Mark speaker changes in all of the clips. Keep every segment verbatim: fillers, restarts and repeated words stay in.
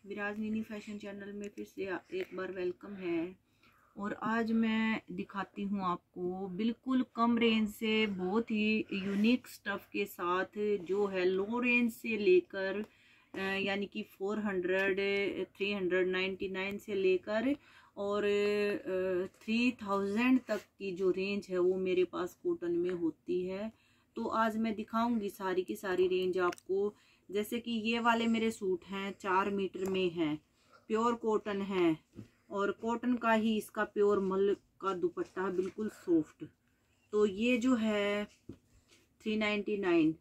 Speaker 1: विराजनीनी fashion channel में फिर से एक बार वेलकम है। और आज मैं दिखाती हूँ आपको बिल्कुल कम रेंज से बहुत ही यूनिक स्टफ़ के साथ, जो है लो रेंज से लेकर यानी कि four hundred three hundred ninety nine से लेकर और थ्री थाउजेंड तक की जो रेंज है वो मेरे पास कॉटन में होती है। तो आज मैं दिखाऊंगी सारी की सारी रेंज आपको। जैसे कि ये वाले मेरे सूट हैं, चार मीटर में हैं, प्योर कॉटन है और कॉटन का ही इसका प्योर मल का दुपट्टा है, बिल्कुल सॉफ्ट। तो ये जो है थ्री नाइन्टी नाइन,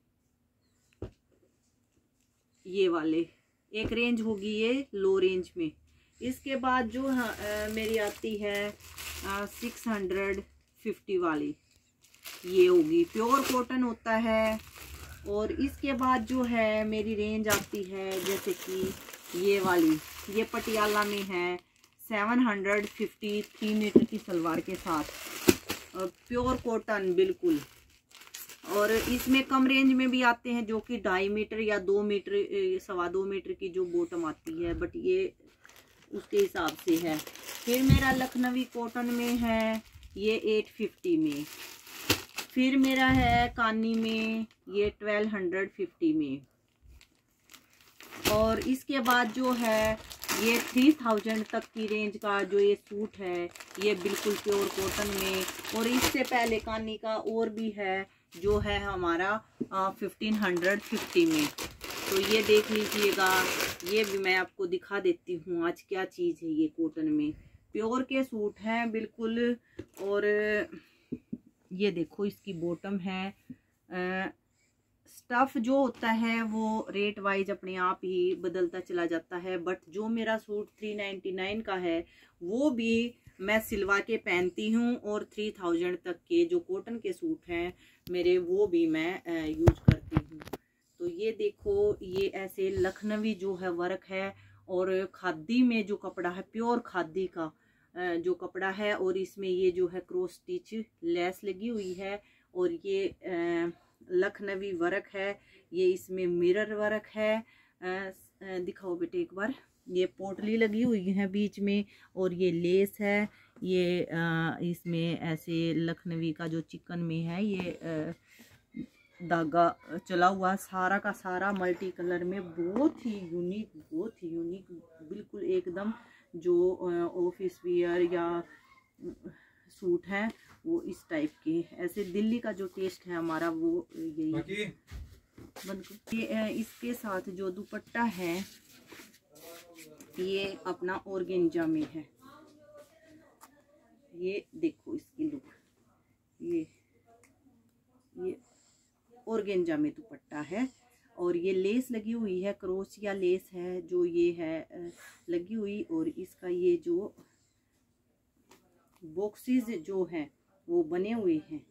Speaker 1: ये वाले एक रेंज होगी ये लो रेंज में। इसके बाद जो आ, मेरी आती है सिक्स हंड्रेड फिफ्टी वाली, ये होगी प्योर कॉटन होता है। और इसके बाद जो है मेरी रेंज आती है जैसे कि ये वाली, ये पटियाला में है, seven hundred fifty three metre की सलवार के साथ और प्योर कॉटन बिल्कुल। और इसमें कम रेंज में भी आते हैं जो कि ढाई मीटर या दो मीटर सवा दो मीटर की जो बॉटम आती है, बट ये उसके हिसाब से है। फिर मेरा लखनवी कॉटन में है ये एट फिफ्टी में। फिर मेरा है कानी में ये ट्वेल्व हंड्रेड फिफ्टी में। और इसके बाद जो है ये थ्री थाउजेंड तक की रेंज का जो ये सूट है ये बिल्कुल प्योर कॉटन में। और इससे पहले कानी का और भी है जो है हमारा फिफ्टीन हंड्रेड फिफ्टी में। तो ये देख लीजिएगा, ये भी मैं आपको दिखा देती हूँ आज क्या चीज़ है। ये कॉटन में प्योर के सूट हैं बिल्कुल। और ये देखो इसकी बॉटम है। स्टफ़ जो होता है वो रेट वाइज अपने आप ही बदलता चला जाता है, बट जो मेरा सूट थ्री नाइन्टी नाइन का है वो भी मैं सिलवा के पहनती हूँ। और थ्री थाउजेंड तक के जो कॉटन के सूट हैं मेरे वो भी मैं यूज करती हूँ। तो ये देखो, ये ऐसे लखनवी जो है वर्क है और खादी में जो कपड़ा है प्योर खादी का जो कपड़ा है, और इसमें ये जो है क्रॉस स्टिच लेस लगी हुई है। और ये लखनवी वर्क है, ये इसमें मिरर वर्क है। दिखाओ बेटे एक बार, ये पोटली लगी हुई है बीच में और ये लेस है। ये इसमें ऐसे लखनवी का जो चिकन में है ये धागा चला हुआ, सारा का सारा मल्टी कलर में, बहुत ही यूनिक बहुत ही यूनिक बिल्कुल एकदम। जो ऑफिस वियर या सूट हैं वो इस टाइप के, ऐसे दिल्ली का जो टेस्ट है हमारा वो यही। ये इसके साथ जो दुपट्टा है ये अपना ऑर्गेंजा में है। ये देखो इसकी लुक, ये ये ऑर्गेंजा में दुपट्टा है और ये लेस लगी हुई है, क्रोशिया लेस है जो ये है लगी हुई। और इसका ये जो बॉक्सेस जो हैं वो बने हुए हैं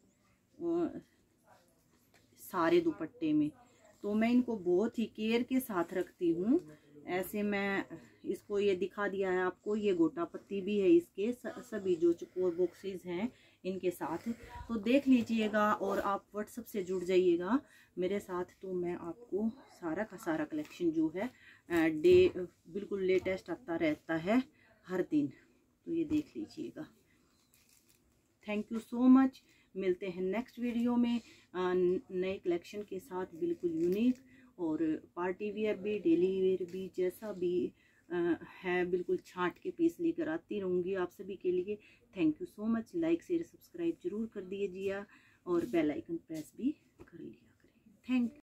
Speaker 1: सारे दुपट्टे में। तो मैं इनको बहुत ही केयर के साथ रखती हूँ। ऐसे मैं इसको ये दिखा दिया है आपको, ये गोटा पत्ती भी है इसके, सभी जो चकोर बॉक्सेस हैं इनके साथ। तो देख लीजिएगा और आप व्हाट्सएप से जुड़ जाइएगा मेरे साथ। तो मैं आपको सारा का सारा कलेक्शन जो है डे बिल्कुल लेटेस्ट आता रहता है हर दिन। तो ये देख लीजिएगा। Thank you so much. मिलते हैं नेक्स्ट वीडियो में नए कलेक्शन के साथ, बिल्कुल यूनिक और पार्टी वेयर भी डेली वेयर भी जैसा भी आ, है बिल्कुल छांट के पीस लेकर आती रहूँगी आप सभी के लिए। Thank you so much. Like share subscribe जरूर कर दीजिए और बेल आइकन प्रेस भी कर लिया करें। Thank you.